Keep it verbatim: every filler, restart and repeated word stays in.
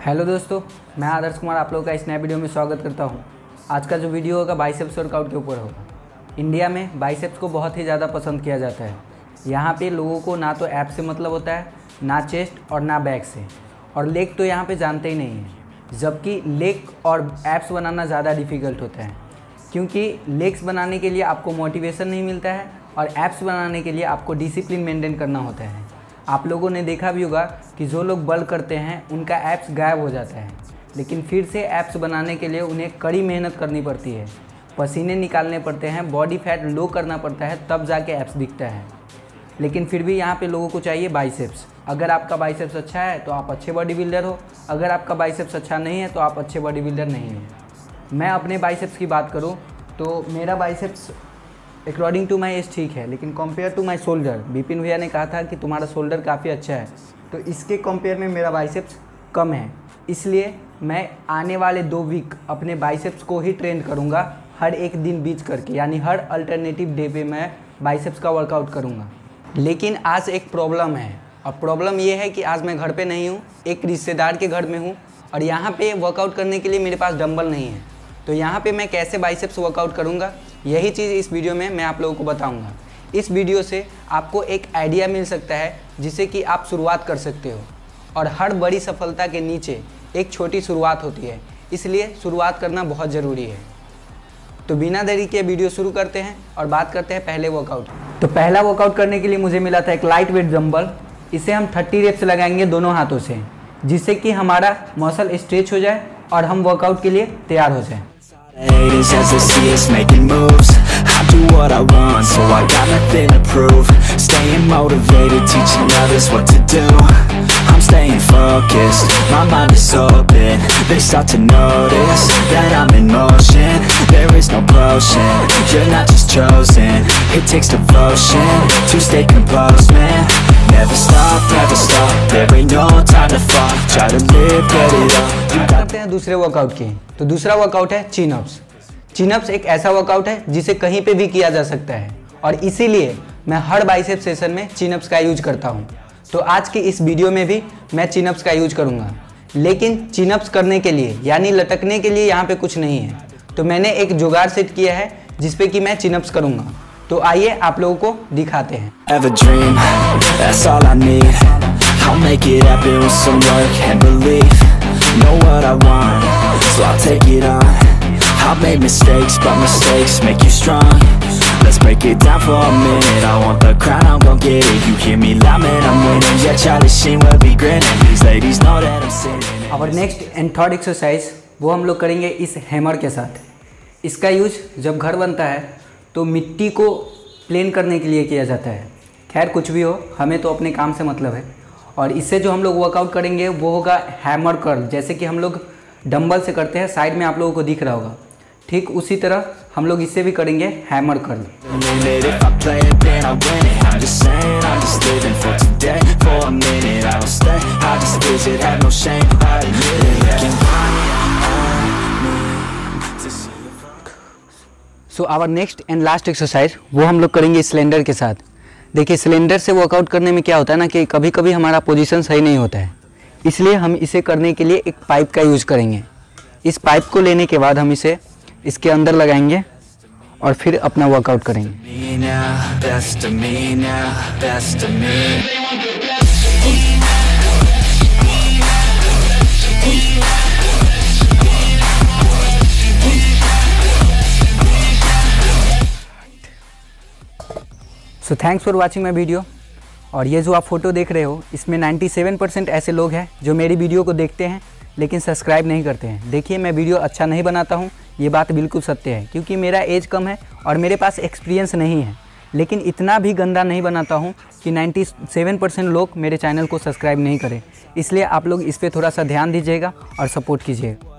Hello दोस्तों, मैं आदर्श कुमार आप लोगों का इस नए वीडियो में स्वागत करता हूं। आज का जो वीडियो होगा बाइसेप्स वर्कआउट के ऊपर होगा। इंडिया में बाइसेप्स को बहुत ही ज़्यादा पसंद किया जाता है। यहाँ पे लोगों को ना तो एब्स से मतलब होता है, ना चेस्ट और ना बैक से, और लेग तो यहाँ पे जानते ही नहीं है। जबकि लेग और एब्स बनाना ज़्यादा डिफ़िकल्ट होता है, क्योंकि लेग्स बनाने के लिए आपको मोटिवेशन नहीं मिलता है और एब्स बनाने के लिए आपको डिसिप्लिन मेंटेन करना होता है। आप लोगों ने देखा भी होगा कि जो लोग बल्क करते हैं उनका एब्स गायब हो जाता है, लेकिन फिर से एब्स बनाने के लिए उन्हें कड़ी मेहनत करनी पड़ती है, पसीने निकालने पड़ते हैं, बॉडी फैट लो करना पड़ता है, तब जाके एब्स दिखता है। लेकिन फिर भी यहाँ पे लोगों को चाहिए बाइसेप्स। अगर आपका बाइसेप्स अच्छा है तो आप अच्छे बॉडी बिल्डर हो, अगर आपका बाइसेप्स अच्छा नहीं है तो आप अच्छे बॉडी बिल्डर नहीं हो। मैं अपने बाइसेप्स की बात करूँ तो मेरा biceps according to my age ठीक है, लेकिन compare to my shoulder, Vipin भैया ने कहा था कि तुम्हारा शोल्डर काफ़ी अच्छा है, तो इसके कंपेयर में मेरा बाइसेप्स कम है। इसलिए मैं आने वाले दो वीक अपने बाइसेप्स को ही ट्रेन करूँगा, हर एक दिन बीच करके, यानी हर अल्टरनेटिव डे पे मैं बाइसेप्स का वर्कआउट करूँगा। लेकिन आज एक प्रॉब्लम है, और प्रॉब्लम ये है कि आज मैं घर पे नहीं हूँ, एक रिश्तेदार के घर में हूँ, और यहाँ पे वर्कआउट करने के लिए मेरे पास डंबल नहीं है। तो यहाँ पे मैं कैसे बाइसेप्स वर्कआउट करूँगा, यही चीज़ इस वीडियो में मैं आप लोगों को बताऊँगा। इस वीडियो से आपको एक आइडिया मिल सकता है जिससे कि आप शुरुआत कर सकते हो, और हर बड़ी सफलता के नीचे एक छोटी शुरुआत होती है, इसलिए शुरुआत करना बहुत ज़रूरी है। तो बिना देरी के वीडियो शुरू करते हैं और बात करते हैं पहले वर्कआउट। तो पहला वर्कआउट करने के लिए मुझे मिला था एक लाइट वेट डंबल। इसे हम तीस रेप्स लगाएंगे दोनों हाथों से, जिससे कि हमारा मसल स्ट्रेच हो जाए और हम वर्कआउट के लिए तैयार हो जाए। Haters as they see us making moves. I do what I want, so I got nothing to prove. Staying motivated, teaching others what to do. I'm staying focused, my mind is open. They start to notice that I'm in motion. There is no potion, you're not just chosen. It takes devotion to stay composed, man. Never stop, never stop, there ain't no time to fall. Try to live, get it up. करते हैं दूसरे workout की। तो दूसरा workout है chin ups. Chin ups एक ऐसा workout है जिसे कहीं पे भी किया जा सकता है, और इसीलिए मैं हर बाइसेप सेशन में चिन अप्स का यूज करता हूँ। तो आज की इस वीडियो में भी मैं चिन अप्स का यूज करूँगा, लेकिन चिन अप्स करने के लिए यानी लटकने के लिए यहाँ पे कुछ नहीं है। तो मैंने एक जुगाड़ सेट किया है जिसपे कि मैं चिन अप्स करूँगा। तो आइए आप लोगों को दिखाते हैं। Have a dream, that's all I need. I'll make it happen with some work and belief. Know what I want, so I'll take it on. I've made mistakes, but mistakes make you strong. Let's break it down for a minute. I want the crown, I'm gon' get it. You hear me loud, man, I'm winning. Yeah, Charlie Sheen will be grinning. These ladies know that I'm sinning. और next and third exercise वो हम लोग करेंगे इस hammer के साथ। इसका use जब घर बनता है तो मिट्टी को प्लेन करने के लिए किया जाता है। खैर कुछ भी हो, हमें तो अपने काम से मतलब है। और इससे जो हम लोग वर्कआउट करेंगे वो होगा हैमर कर्ल, जैसे कि हम लोग डंबल से करते हैं, साइड में आप लोगों को दिख रहा होगा। ठीक उसी तरह हम लोग इससे भी करेंगे hammer curl. So our next and last exercise वो हम लोग करेंगे सिलेंडर के साथ। देखिए सिलेंडर से वर्कआउट करने में क्या होता है ना कि कभी कभी हमारा पोजीशन सही नहीं होता है, इसलिए हम इसे करने के लिए एक पाइप का यूज़ करेंगे। इस पाइप को लेने के बाद हम इसे इसके अंदर लगाएंगे और फिर अपना वर्कआउट करेंगे। So thanks for watching my video. और ये जो आप फोटो देख रहे हो इसमें सत्तानवे परसेंट ऐसे लोग हैं जो मेरी वीडियो को देखते हैं लेकिन सब्सक्राइब नहीं करते हैं। देखिए मैं वीडियो अच्छा नहीं बनाता हूँ, ये बात बिल्कुल सत्य है, क्योंकि मेरा एज कम है और मेरे पास एक्सपीरियंस नहीं है, लेकिन इतना भी गंदा नहीं बनाता हूँ कि सत्तानवे परसेंट लोग मेरे चैनल को सब्सक्राइब नहीं करें। इसलिए आप लोग इस पर थोड़ा सा ध्यान दीजिएगा और सपोर्ट कीजिएगा।